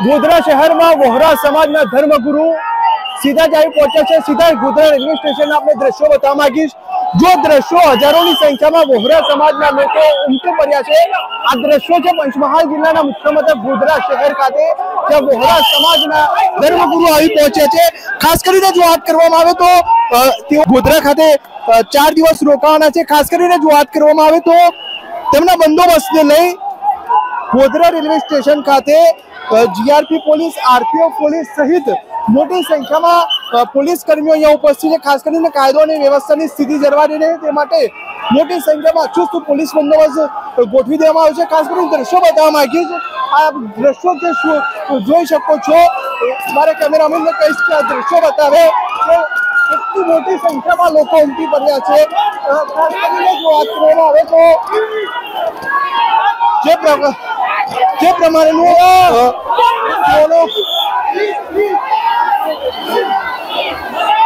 ગોધરા શહેરમાં વોહરા સમાજના ધર્મગુરુ સીધા જ આવી પહોંચ્યા છે। સીધા ગોધરા રેલવે સ્ટેશનના આપણે દ્રશ્યો બતાવવા માંગીશ। જો દ્રશ્યો હજારોની સંખ્યામાં વોહરા સમાજના લોકો ઉમટી પડ્યા છે। આ દ્રશ્યો છે પંચમહાલ જિલ્લાના મુખ્ય મથક ગોધરા શહેર ખાતે, જ્યાં વોહરા સમાજના ધર્મગુરુ આવી પહોંચ્યા છે। ખાસ કરીને જો વાત કરવામાં આવે તો તેઓ ગોધરા ખાતે 4 દિવસ રોકાવાના છે। ખાસ કરીને જો વાત કરવામાં આવે તો તેમના બંદોબસ્તને લઈ ગોધરા રેલવે સ્ટેશન ખાતે જીઆરપી પોલીસ, આરપીએફ પોલીસ સહિત મોટી સંખ્યામાં પોલીસ કર્મીઓ અહીંયા ઉપસ્થિત છે। ખાસ કરીને કાયદો અને વ્યવસ્થાની સ્થિતિ જળવાઈ રહે તે માટે મોટી સંખ્યામાં ચુસ્ત પોલીસ બંદોબસ્ત ગોઠવી દેવામાં આવ્યો છે। ખાસ કરીને દ્રશ્યો બતાવવા માંગીએ છીએ। આ દ્રશ્યો જે જોઈ શકો છો, મારા કેમેરામેનને કહીશ કે આ દ્રશ્યો બતાવે કે કેટલી મોટી સંખ્યામાં લોકો ઉમટી પડ્યા છે। ખાસ કરીને જો વાત કરવામાં આવે તો જે પ્રમાણેનું